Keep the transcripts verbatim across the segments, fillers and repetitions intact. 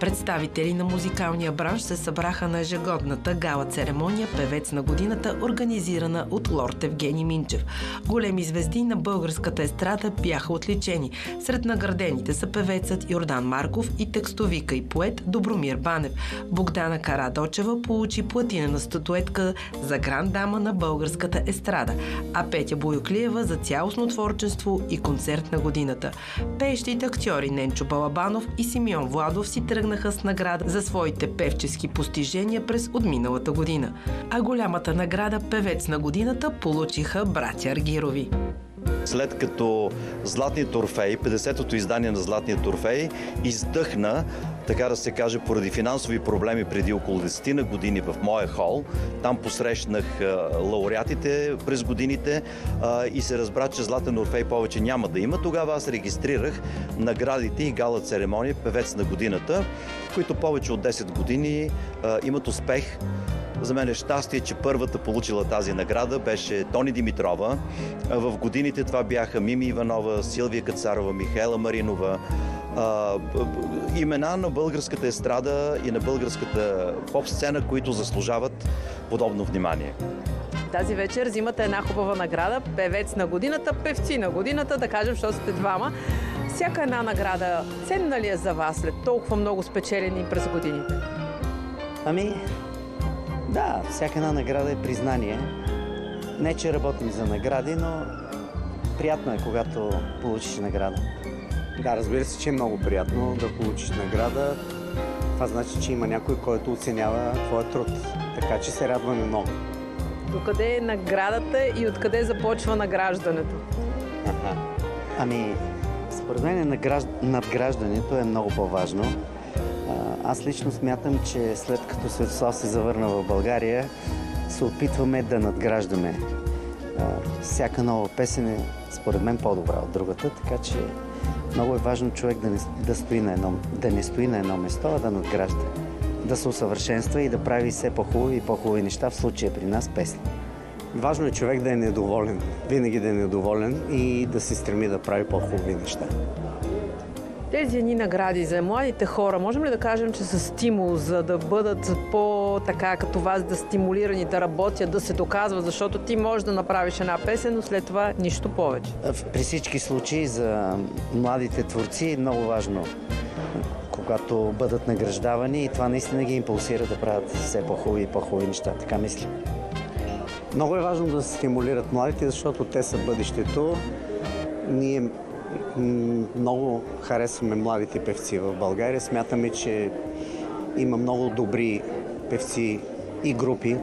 Представители на музикалния бранш се събраха на ежегодната гала церемония "Певец на годината", организирана от лорд Евгений Минчев. Големи звезди на българската естрада бяха отличени. Сред наградените са певецът Йордан Марков и текстовика и поет Добромир Банев. Богдана Карадочева получи платинена статуетка за гранд дама на българската естрада, а Петя Боюклиева за цялостно творчество и концерт на годината. Пеещите актьори Ненчо Балабанов и Симеон Владов си тръгнаха с награда за своите певчески постижения през отминалата година. А голямата награда "Певец на годината" получиха братя Аргирови. След като Златният Орфей, петдесетото издание на Златният Орфей, издъхна, така да се каже, поради финансови проблеми преди около десет на години в моя хол. Там посрещнах лауреатите през годините и се разбра, че Златен Орфей повече няма да има. Тогава аз регистрирах наградите и гала церемония "Певец на годината", които повече от десет години имат успех. За мен е щастие, че първата получила тази награда беше Тони Димитрова. В годините това бяха Мими Иванова, Силвия Кацарова, Михаела Маринова. Имена на българската естрада и на българската поп-сцена, които заслужават подобно внимание. Тази вечер взимате една хубава награда "Певец на годината", "Певци на годината", да кажем, защото сте двама. Всяка една награда ценна ли е за вас след толкова много спечелени през годините? Ами... Да, всяка една награда е признание. Не, че работим за награди, но приятно е, когато получиш награда. Да, разбира се, че е много приятно да получиш награда. Това значи, че има някой, който оценява твоя труд. Така че се радваме много. Докъде е наградата и откъде започва награждането? Аха. Ами, според мен награжд... надграждането е много по-важно. Аз лично смятам, че след като Светослав се завърна в България, се опитваме да надграждаме. Всяка нова песен е, според мен, по-добра от другата, така че много е важно човек да не, да стои на едно, да не стои на едно место, а да надгражда. Да се усъвършенства и да прави все по-хубави и по-хубави неща, в случая при нас песни. Важно е човек да е недоволен, винаги да е недоволен и да се стреми да прави по-хубави неща. Тези едни награди за младите хора, можем ли да кажем, че са стимул, за да бъдат по-така като вас, да стимулирани, да работят, да се доказват, защото ти можеш да направиш една песен, но след това нищо повече? При всички случаи за младите творци е много важно, когато бъдат награждавани, и това наистина ги импулсира да правят все по-хубави и по-хубави неща, така мисля. Много е важно да се стимулират младите, защото те са бъдещето. Ние много харесваме младите певци в България. Смятаме, че има много добри певци и групи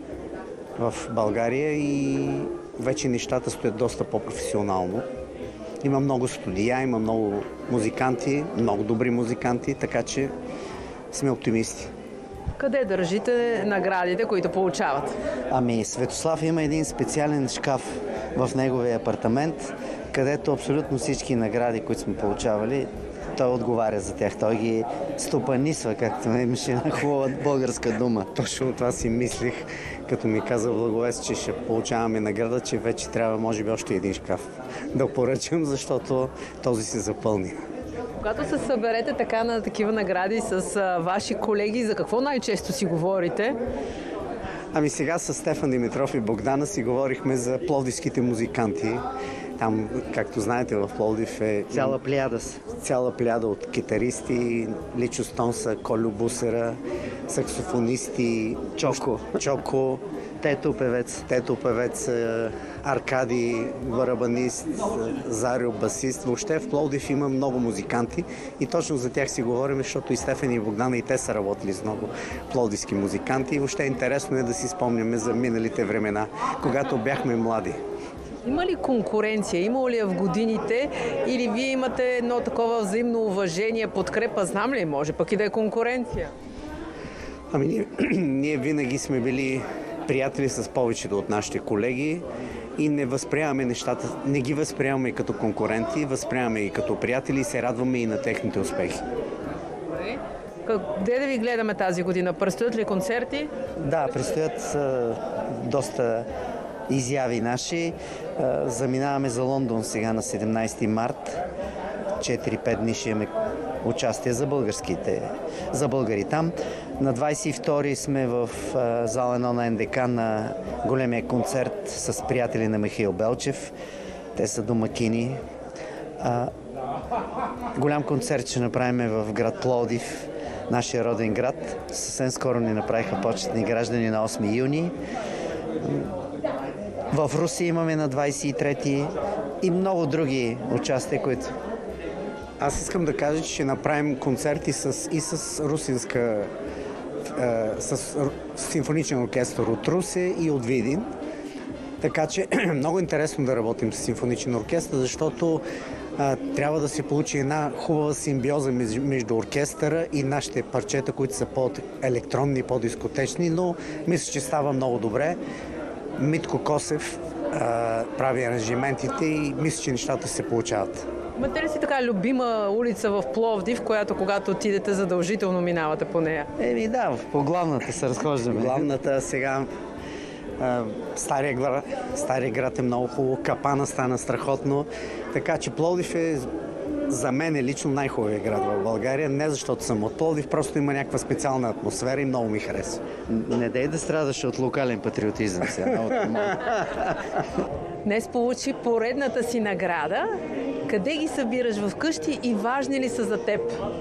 в България и вече нещата стоят доста по-професионално. Има много студия, има много музиканти, много добри музиканти, така че сме оптимисти. Къде държите наградите, които получават? Ами, Светослав има един специален шкаф в неговия апартамент, където абсолютно всички награди, които сме получавали, той отговаря за тях. Той ги стопанисва, както имаше една хубава българска дума. Точно това си мислих, като ми каза Благовест, че ще получаваме награда, че вече трябва, може би, още един шкаф да поръчам, защото този се запълни. Когато се съберете така на такива награди с а, ваши колеги, за какво най-често си говорите? Ами сега с Стефан Димитров и Богдана си говорихме за пловдивските музиканти. Там, както знаете, в Пловдив е цяла плеяда, цяла плеяда от китаристи, Личо Стонса, Колю Бусера, саксофонисти, Чоко, Чоко, Тето певец, Тето певец, Аркади, барабанист, Зарио, басист. Въобще в Пловдив има много музиканти и точно за тях си говорим, защото и Стефан и Богдана и те са работили с много пловдивски музиканти и въобще интересно е да си спомняме за миналите времена, когато бяхме млади. Има ли конкуренция? Има ли я в годините? Или вие имате едно такова взаимно уважение, подкрепа? Знам ли, може пък и да е конкуренция? Ами ние, ние винаги сме били приятели с повечето от нашите колеги и не възприемаме нещата, не ги възприемаме като конкуренти, възприемаме и като приятели и се радваме и на техните успехи. Добре. Къде да ви гледаме тази година? Предстоят ли концерти? Да, предстоят а, доста изяви наши. Заминаваме за Лондон сега на седемнайсети март. четири-пет дни ще имаме участие за българските, за българи там. На двадесет и втори сме в а, зала едно на Ен Де Ка на големия концерт с приятели на Михаил Белчев. Те са домакини. А, голям концерт ще направим в град Пловдив, нашия роден град. Съвсем скоро ни направиха почетни граждани на осми юни. В Русия имаме на двадесет и трети и много други участия, които... Аз искам да кажа, че ще направим концерти с, и с русинска, е, с симфоничен оркестър от Русе и от Видин. Така че много интересно да работим с симфоничен оркестър, защото а, трябва да се получи една хубава симбиоза между оркестъра и нашите парчета, които са по-електронни, по-дискотечни, но мисля, че става много добре. Митко Косев а, прави аранжиментите и мисля, че нещата се получават. Имате ли си така любима улица в Пловдив, която когато отидете задължително минавате по нея? Еми да, по главната се разхождаме. Главната сега а, Стария град, Стария град е много хубаво, Капана стана страхотно, така че Пловдив е за мен е лично най-хубавият град в България, не защото съм от Пловдив, просто има някаква специална атмосфера и много ми харесва. Не дай да страдаш от локален патриотизъм сега. Днес получи поредната си награда. Къде ги събираш вкъщи и важни ли са за теб?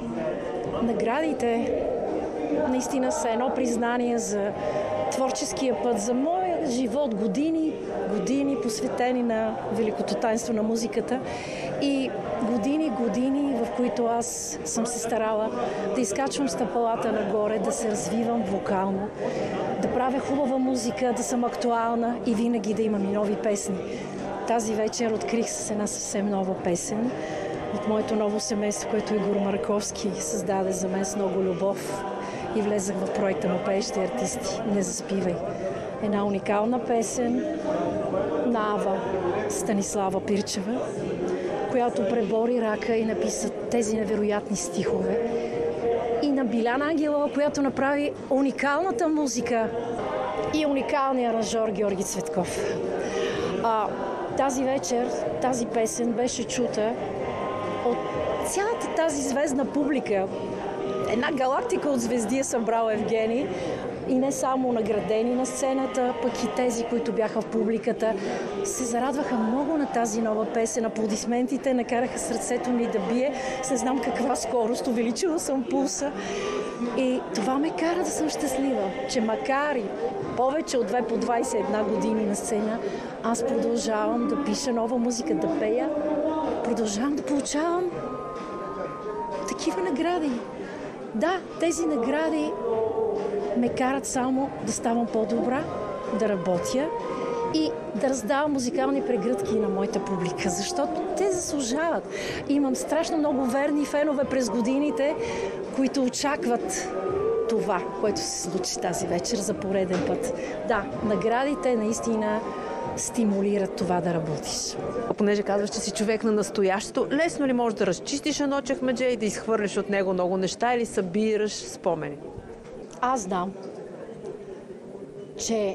Наградите наистина са едно признание за творческия път, за моя живот, години, години посветени на великото таинство на музиката и години, години, в които аз съм се старала да изкачвам стъпалата нагоре, да се развивам вокално, да правя хубава музика, да съм актуална и винаги да имам и нови песни. Тази вечер открих с една съвсем нова песен от моето ново семейство, което Игор Марковски създаде за мен с много любов и влезах в проекта му Пеещи артисти. Не заспивай. Една уникална песен на Ава Станислава Пирчева, която пребори рака и написа тези невероятни стихове. И на Биляна Ангелова, която направи уникалната музика и уникалния аранжор Георги Цветков. А, тази вечер, тази песен беше чута от цялата тази звездна публика. Една галактика от звезди е събрала Евгений и не само наградени на сцената, пък и тези, които бяха в публиката, се зарадваха много на тази нова песен. Аплодисментите накараха сърцето ми да бие. Не знам каква скорост, увеличила съм пулса. И това ме кара да съм щастлива, че макар и повече от две по двадесет и една години на сцена, аз продължавам да пиша нова музика, да пея, продължавам да получавам такива награди. Да, тези награди ме карат само да ставам по-добра, да работя и да раздавам музикални прегръдки на моята публика, защото те заслужават. Имам страшно много верни фенове през годините, които очакват това, което се случи тази вечер за пореден път. Да, наградите наистина стимулират това да работиш. Понеже казваш, че си човек на настоящето, лесно ли можеш да разчистиш едно чекмедже и да изхвърлиш от него много неща или събираш спомени? Аз знам, че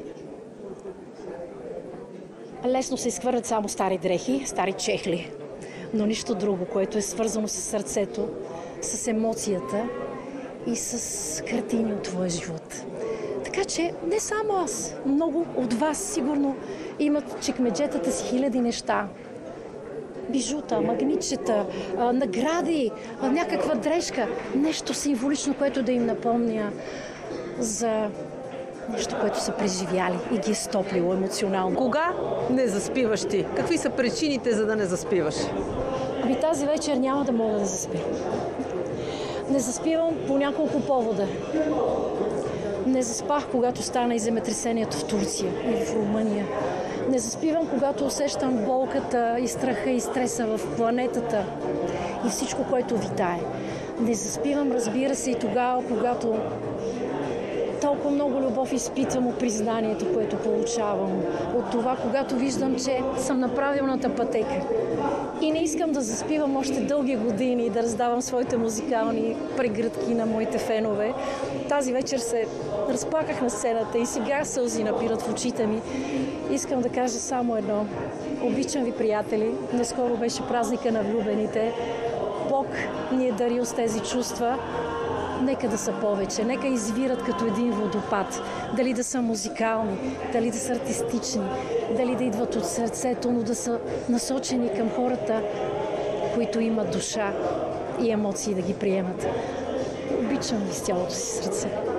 лесно се изхвърлят само стари дрехи, стари чехли, но нищо друго, което е свързано с сърцето, с емоцията и с картини от твоя живот. Така че не само аз, много от вас сигурно имат чекмеджетата си хиляди неща. Бижута, магнитчета, награди, някаква дрежка, нещо символично, което да им напомня за нещо, което са преживяли и ги е стоплило емоционално. Кога не заспиваш ти? Какви са причините, за да не заспиваш? Ами тази вечер няма да мога да заспя. Не заспивам по няколко повода. Не заспах, когато стана и земетресението в Турция или в Румъния. Не заспивам, когато усещам болката и страха и стреса в планетата и всичко, което витае. Не заспивам, разбира се, и тогава, когато толкова много любов изпитвам от признанието, което получавам. От това, когато виждам, че съм на правилната пътека. И не искам да заспивам още дълги години и да раздавам своите музикални прегръдки на моите фенове. Тази вечер се разплаках на сцената и сега сълзи напират в очите ми. Искам да кажа само едно. Обичам ви, приятели. Наскоро беше празника на влюбените. Бог ни е дарил с тези чувства. Нека да са повече, нека извират като един водопад. Дали да са музикални, дали да са артистични, дали да идват от сърцето, но да са насочени към хората, които имат душа и емоции да ги приемат. Обичам ви с цялото си сърце.